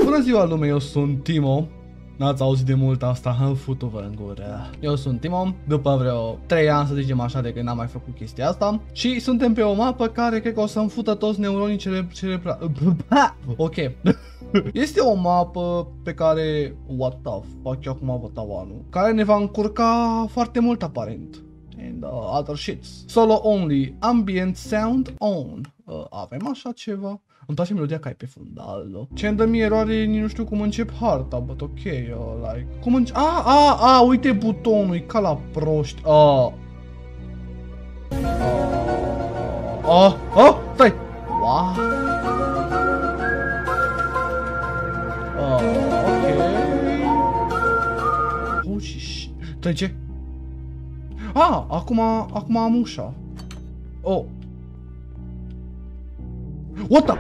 Bună ziua lume, eu sunt Timo. N-ați auzit de mult asta, futu-vă în gură. Eu sunt Timo, după vreo 3 ani să zicem așa de când n-am mai făcut chestia asta. Și suntem pe o mapă care cred că o să-mi fută toți neuronii cerebrali. Ok. Este o mapă pe care, what the fuck, eu acum văd tavanul, care ne va încurca foarte mult aparent. And other shits. Solo only, ambient sound on. Avem așa ceva? Îmi place melodia ca e pe fundal. Ce-mi dă mie eroare, nici nu știu cum încep harta, but ok, like... Cum încep... uite butonul, e ca la proști. Stai! Wow! Ok... Holy shit... Stai, ce? Acum am ușa. Oh. What the?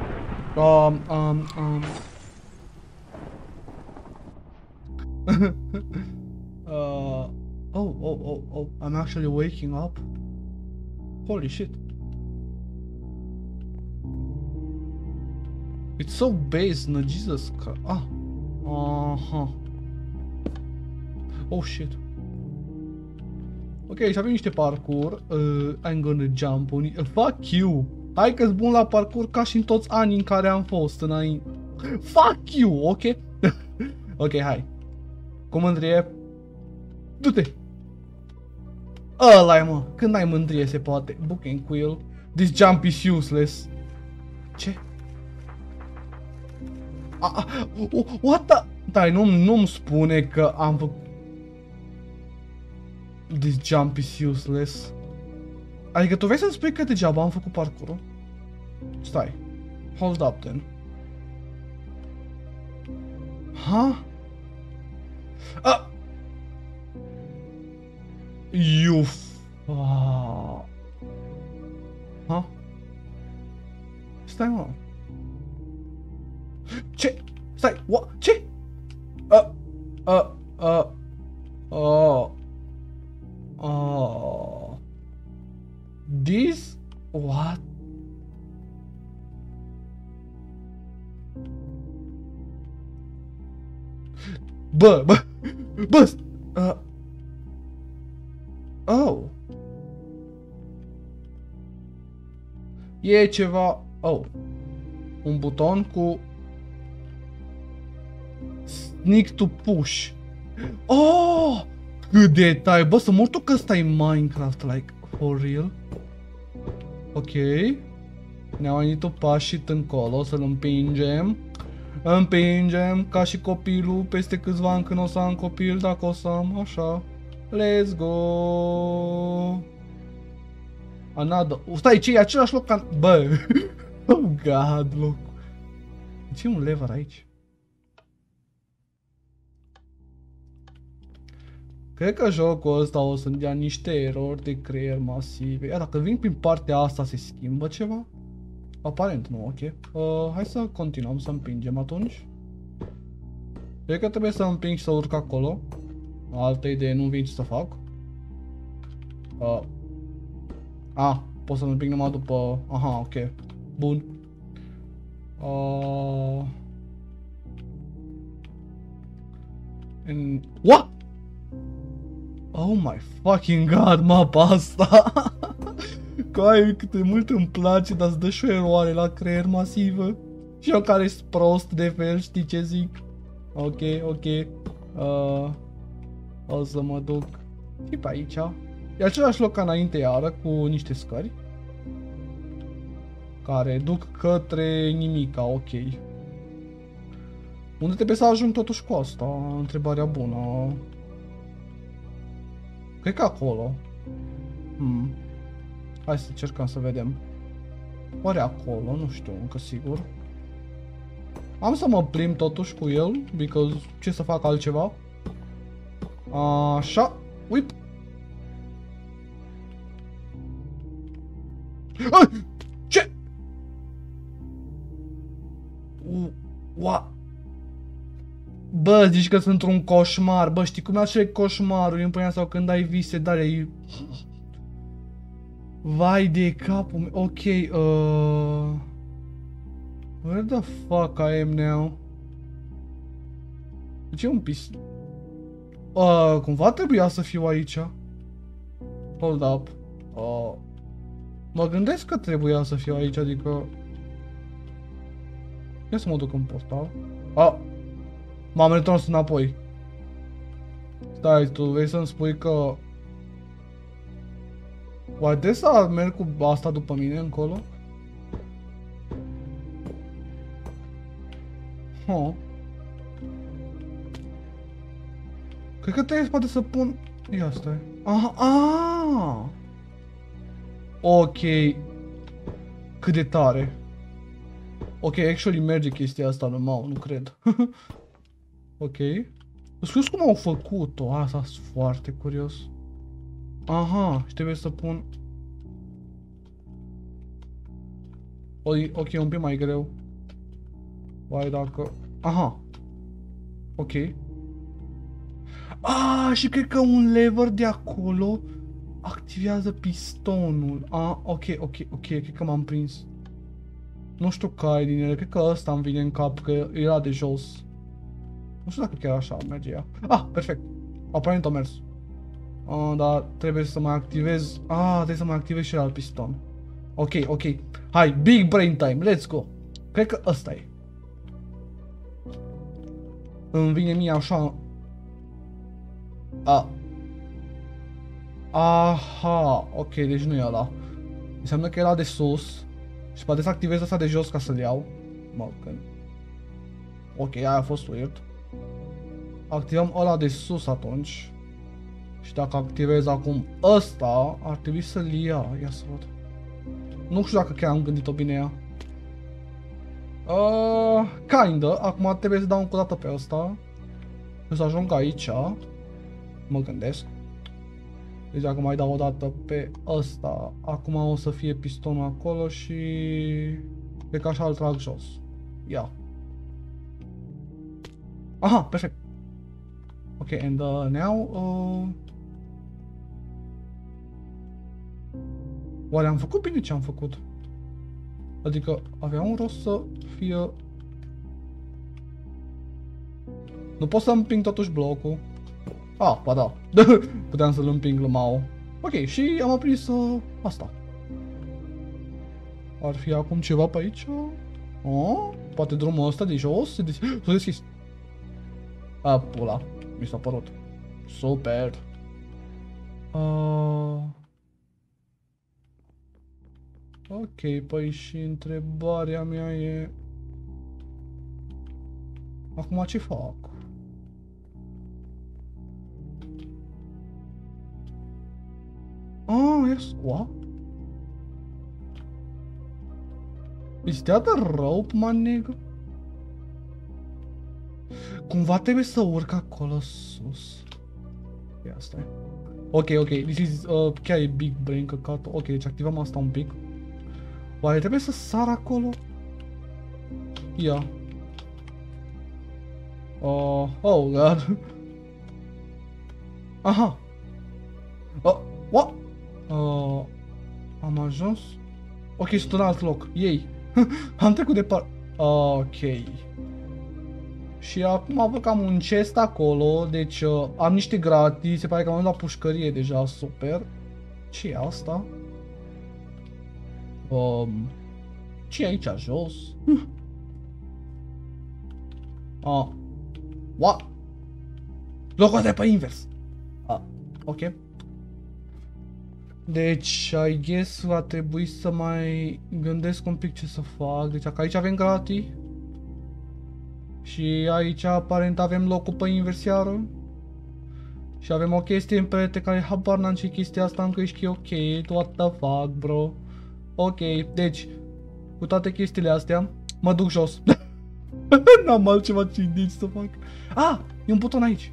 I'm actually waking up. Holy shit. It's so base, no Jesus Christ. Oh shit. Ok, și avem niște parkour. I'm gonna jump on it. Fuck you! Hai că-s bun la parkour ca și în toți anii în care am fost înainte. Fuck you, ok? Ok, hai. Cu mândrie. Du-te! Ăla-i, mă. Când ai mândrie se poate. Book and quill. This jump is useless. Ce? What the... Dai, nu-mi spune că am făcut... This jump is useless. Adică tu vrei să-mi spui că degeaba am făcut parkour-ul? Stai. Hold up, then. You Stai, mă. Ce? Stai, what? Ce? This? What? Bă, oh. E ceva, un buton cu sneak to push. Oh! Cât detai, bă, să mor tu că ăsta e Minecraft, like, for real. Ok. Ne-au venit o pașit încolo, să-l împingem. Împingem ca și copilul peste câțiva ani când o să am copil, dacă o să am, așa. Let's go. Another. Stai, ce e același loc ca... Bă. Oh god, loc. Ce e un lever aici? Cred că jocul ăsta o să-mi dea niște erori de creier masive. Iar dacă vin prin partea asta se schimbă ceva? Aparent nu, ok. Hai să continuăm să împingem atunci. Cred că trebuie să împing și să urc acolo. Altă idee, nu vin ce să fac. Pot să împing numai după... Aha, ok. Bun. What? Oh my fucking god, mapa asta! Coi, cât de mult îmi place, dar îți dă și o eroare la creier masivă. Și eu care sunt prost de fel, știi ce zic? Ok. O să mă duc și pe aici. E același loc ca înainte iară, cu niște scări care duc către nimica, ok. Unde trebuie să ajung totuși cu asta? Întrebarea bună. Cred că acolo. Hai să încercăm să vedem. Oare acolo? Nu știu încă sigur. Am să mă plimb totuși cu el, because ce să fac altceva? Așa. Uite. Ce? Bă, zici că sunt un coșmar. Bă, știi cum e acele coșmaruri în până sau când ai vise de-alea. Vai de capul meu. Ok, where the fuck I am now? Deci e un pis... cumva trebuia să fiu aici. Hold up. Mă gândesc că trebuia să fiu aici, adică... Ia să mă duc în portal. M-am retors înapoi. Stai, tu vrei să-mi spui că... Oare trebuie să merg cu asta după mine încolo? Cred că trebuie poate să pun... Ia stai. Aha. Ok. Cât de tare. Ok, actually merge chestia asta normal, nu cred. Ok. Scuze cum au făcut-o, asta sunt foarte curios. Aha, și trebuie să pun... Ok, e un pic mai greu. Oare dacă... Aha. Ok. Și cred că un lever de acolo activează pistonul. Ok, cred că m-am prins. Nu știu care din ele, cred că ăsta îmi vine în cap, că era de jos. Nu știu dacă chiar așa merge ea. Perfect. Aparent a mers. Dar trebuie să mai activez... trebuie să mai activez și alt piston. Ok. Hai, big brain time, let's go. Cred că ăsta e. Îmi vine mie așa... Aha, ok, deci nu e ăla. Înseamnă că era de sus. Și poate să activez asta de jos ca să-l iau. Ok, aia a fost weird. Activăm ăla de sus atunci. Și dacă activez acum ăsta, ar trebui să-l ia. Ia să văd. Nu știu dacă chiar am gândit-o bine ea. Kinda. Acum trebuie să dau încă o dată pe ăsta. Și să ajung aici. Mă gândesc. Deci dacă mai dau o dată pe ăsta, acum o să fie pistonul acolo și... Cred că așa îl trag jos. Ia. Aha, perfect. Ok, and now... Oare am făcut bine ce am făcut? Adică avea un rost să fie... Nu pot să împing totuși blocul. Ba da. Puteam să-l împing lumau. Ok, și am aprins asta. Ar fi acum ceva pe aici? Poate drumul ăsta de jos s-a deschis. Pula. Mi s-a părut. Super. Ok, păi și întrebarea mea e... Acum ce fac? Yes, what? Is that a rope, man, nigga? Cumva trebuie să urc acolo sus. Ia stai. Ok, this is chiar e big brain căcat. Ok, deci activăm asta un pic. Oare trebuie să sar acolo? Ia. Oh god. Aha. What? Am ajuns? Ok, sunt în alt loc. Ei. Am trecut departe. Ok. Și acum văd că am un chest acolo, deci am niște gratis, se pare că am luat la pușcărie deja, super. Ce e asta? Ce e aici jos? What? Locul de pe invers. Ok. Deci, I guess va trebui să mai gândesc un pic ce să fac. Deci, aici avem gratis. Și aici aparent avem locul pe inversiară. Și avem o chestie în perete care habar n-am ce chestia asta încă ești ok. What the fuck, bro. Ok, deci, cu toate chestiile astea, mă duc jos. N-am altceva ce să fac. E un buton aici.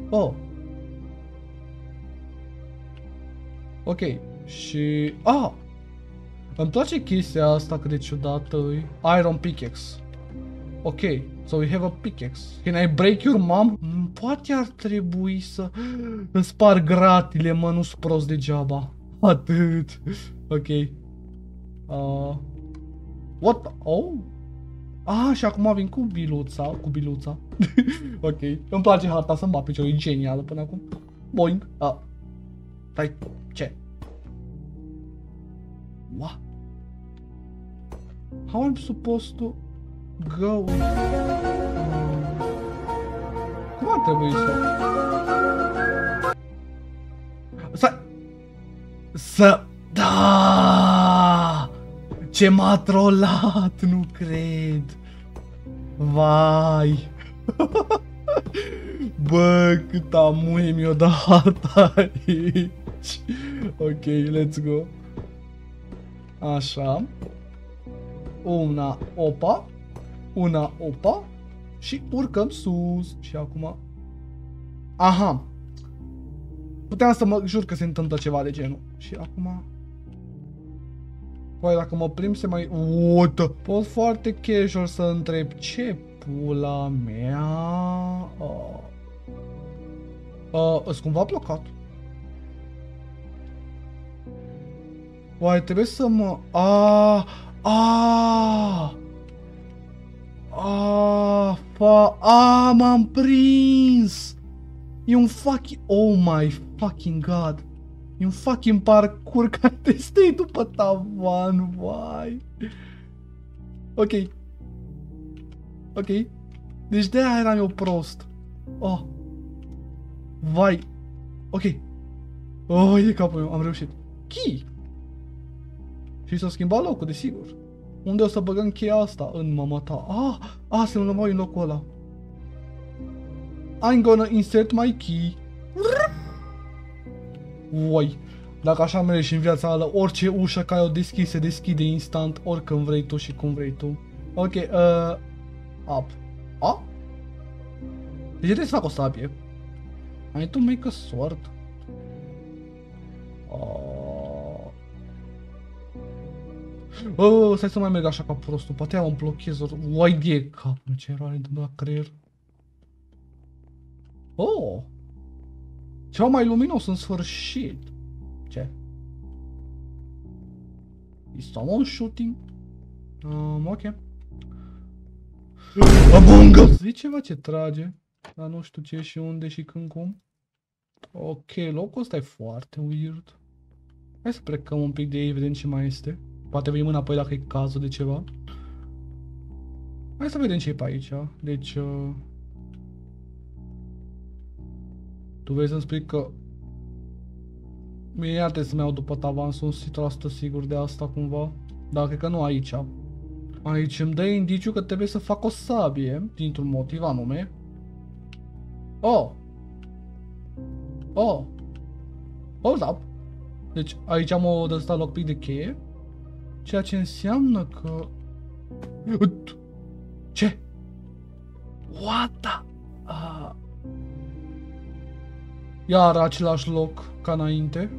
Ok, și... îmi place chestia asta cât de ciudată e. Iron pickaxe. Ok, so we have a pickaxe. Can I break your mom? Poate ar trebui să îmi sparg gratile, mă, nu-s prost degeaba. Atât. Ok. What the... Ah, și acum vin cu biluța. Ok, îmi place harta să-mi bat piciorul, e genială până acum. Boing. Stai, ce? What? How I'm supposed to go? Cum ar trebui să... Da! Ce m-a trolat, nu cred. Vai. Bă, cât amuie mi-o dat harta aici. Ok, let's go. Așa. Una opa. Și urcăm sus. Și acum... Aha. Puteam să mă jur că se întâmplă ceva de genul. Și acum... Păi dacă mă prim se mai... Uite! Pot foarte casual să întreb ce pula mea... Îs cumva blocat. Oare trebuie să mă... M-am prins! E un fucking... Oh my fucking god! E un fucking parcurs care te stai după tavan, vai! Ok. Ok. Deci de-aia eram eu prost. Oh. Vai. Ok. Oh, e capul meu, am reușit. Key! Și s-a schimbat locul, desigur. Unde o să băgăm cheia asta? În mama ta. Se înlămoi în locul ăla. I'm gonna insert my key. Uai. Dacă așa mergi și în viața ală, orice ușă care o deschizi se deschide instant, oricând vrei tu și cum vrei tu. Ok, up. De ce trebuie să fac o sabie? I need to make a sword. Stai să mai merg așa ca prostul, poate am un blochez, uai de capul, ce eroare de la creier. Ceva mai luminos în sfârșit. Ce? E someone shooting? Ok. Among Us! E ceva ce trage, dar nu știu ce și unde și când cum. Ok, locul ăsta e foarte weird. Hai să plecăm un pic de ei, vedem ce mai este. Poate venim înapoi dacă e cazul de ceva. Hai să vedem ce e pe aici. Deci... Tu vrei să-mi spui că... Mie iar trebuie să-mi iau după tavan, sunt 100% sigur de asta cumva. Dar cred că nu aici. Aici îmi dă indiciu că trebuie să fac o sabie, dintr-un motiv anume. Hold up. Deci aici am o de-asta lockpick de cheie. Ceea ce înseamnă că... Ce? What the... Iar același loc ca înainte.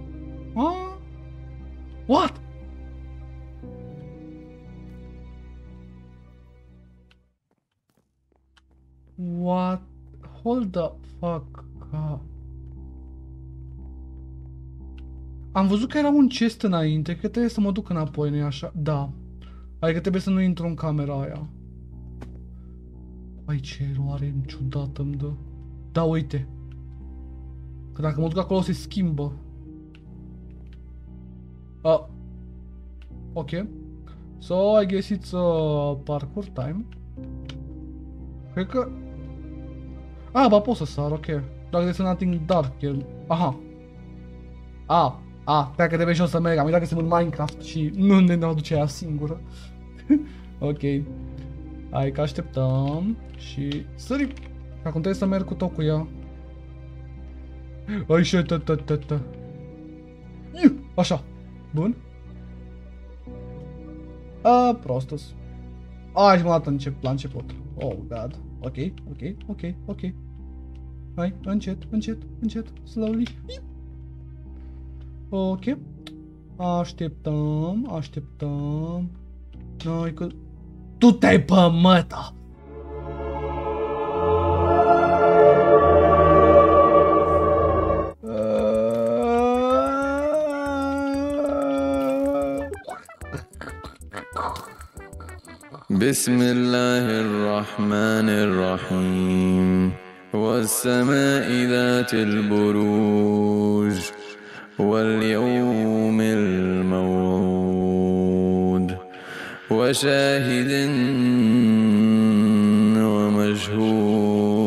What? What? Hold the fuck up. Am văzut că era un chest înainte, că trebuie să mă duc înapoi, nu-i așa? Da. Adică trebuie să nu intru în camera aia. Ai, ce eroare ciudată îmi dă. Da, uite. Că dacă mă duc acolo se schimbă. Ok. So, I guess it's parkour time. Cred că... ba pot să sar, ok. Dacă there's nothing dark here. Aha. Cred că trebuie și eu să merg. Am uitat că sunt în Minecraft și nu ne aduce aia singură. Ok. Hai că așteptăm și sărim. Acum trebuie să merg cu tot cu ea. Așa. Bun. Prostos. Și m-a dat la început. Oh, god. Ok. Hai, încet, slowly. Ok. Așteptăm. Noi că... Tu te-ai pămăta! بسم الله الرحمن الرحيم والسماء ذات البروج واليوم الموعود وشاهد ومشهود